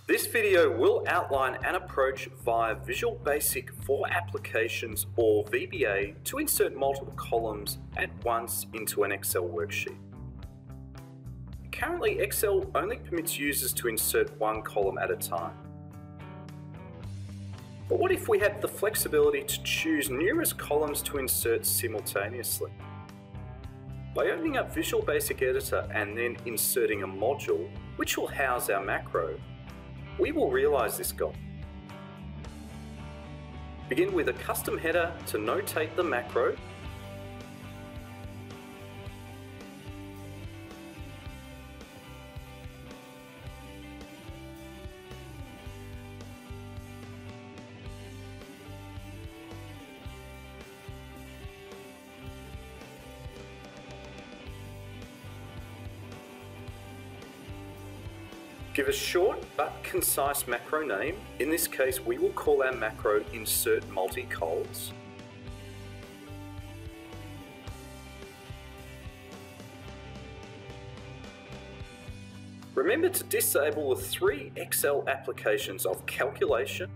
This video will outline an approach via Visual Basic for Applications or VBA to insert multiple columns at once into an Excel worksheet. Currently, Excel only permits users to insert one column at a time. But what if we had the flexibility to choose numerous columns to insert simultaneously? By opening up Visual Basic Editor and then inserting a module, which will house our macro, we will realize this goal. Begin with a custom header to notate the macro. Give a short but concise macro name. In this case, we will call our macro Insert Multi-Cols. Remember to disable the 3 Excel applications of calculation.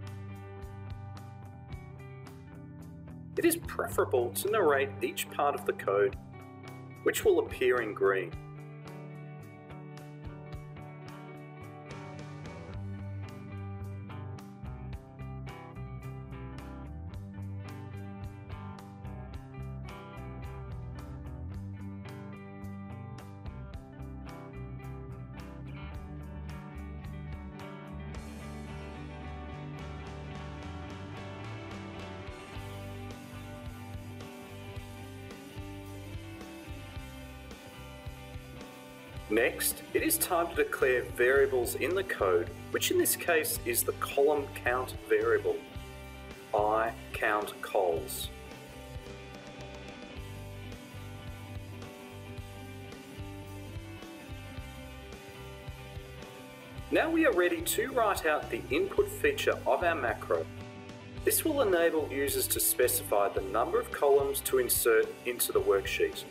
It is preferable to narrate each part of the code, which will appear in green. Next, it is time to declare variables in the code, which in this case is the column count variable, I count cols. Now we are ready to write out the input feature of our macro. This will enable users to specify the number of columns to insert into the worksheet.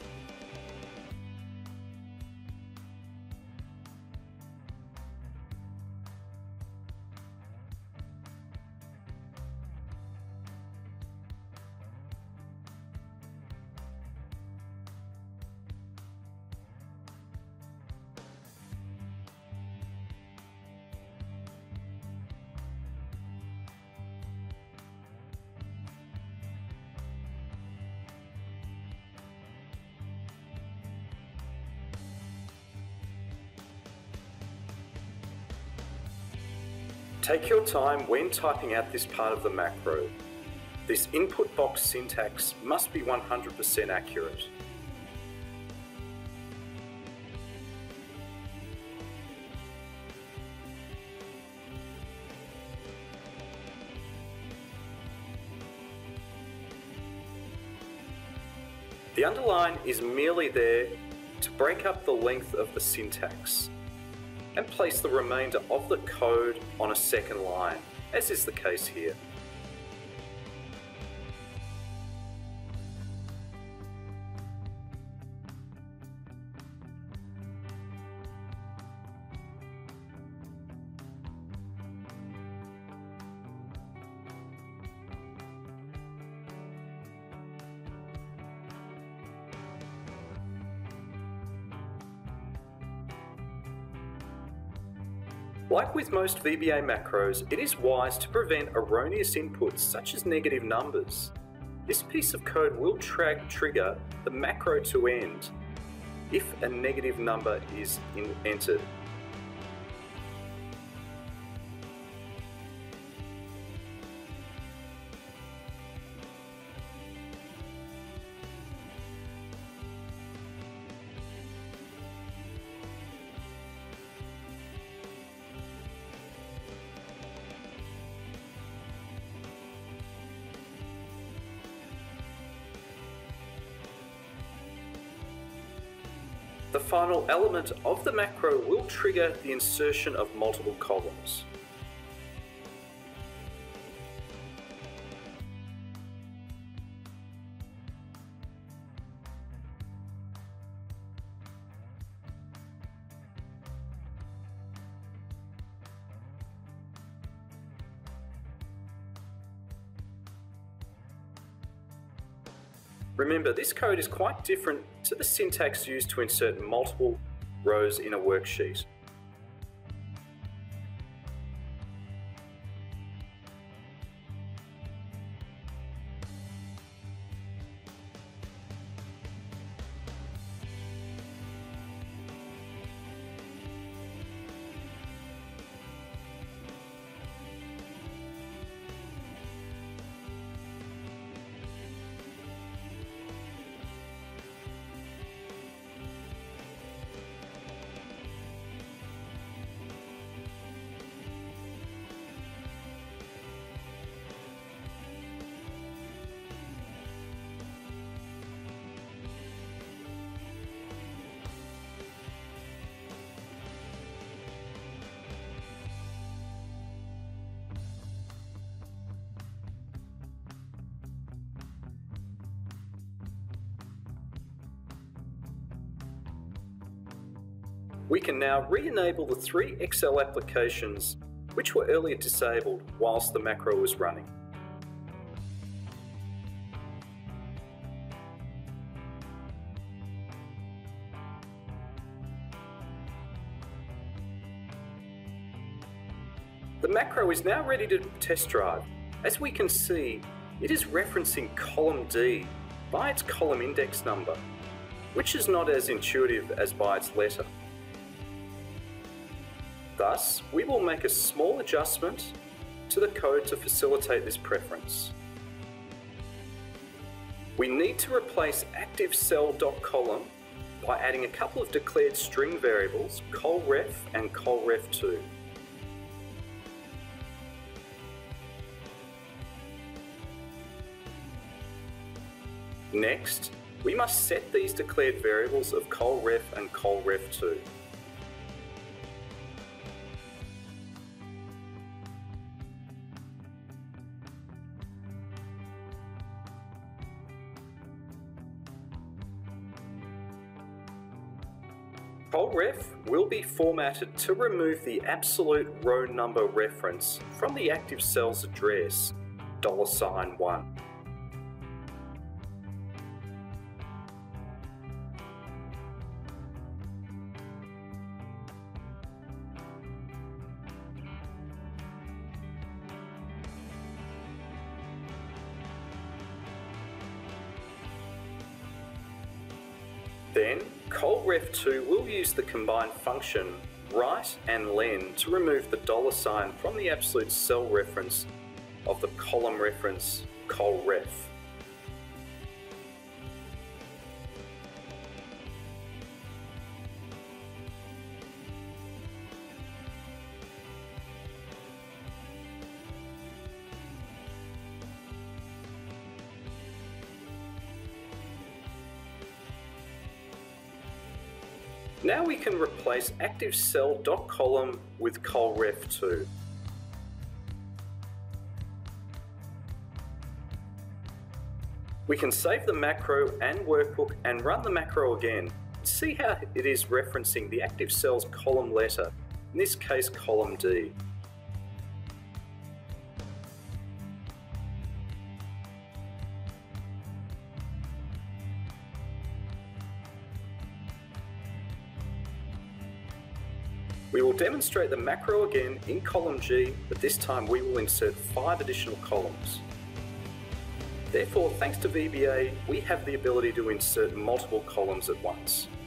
Take your time when typing out this part of the macro. This input box syntax must be 100% accurate. The underline is merely there to break up the length of the syntax and place the remainder of the code on a second line, as is the case here. Like with most VBA macros, it is wise to prevent erroneous inputs such as negative numbers. This piece of code will trigger the macro to end if a negative number is entered. The final element of the macro will trigger the insertion of multiple columns. Remember, this code is quite different to the syntax used to insert multiple rows in a worksheet. We can now re-enable the 3 Excel applications which were earlier disabled whilst the macro was running. The macro is now ready to test drive. As we can see, it is referencing column D by its column index number, which is not as intuitive as by its letter. Thus, we will make a small adjustment to the code to facilitate this preference. We need to replace ActiveCell.column by adding a couple of declared string variables, colref and colref2. Next, we must set these declared variables of colref and colref2. Colref will be formatted to remove the absolute row number reference from the active cell's address, $1. Then, colref2 will use the combined function right and len to remove the $sign from the absolute cell reference of the column reference colref. Now we can replace ActiveCell.column with colref2. We can save the macro and workbook and run the macro again. See how it is referencing the active cell's column letter, in this case column D. We will demonstrate the macro again in column G, but this time we will insert 5 additional columns. Therefore, thanks to VBA, we have the ability to insert multiple columns at once.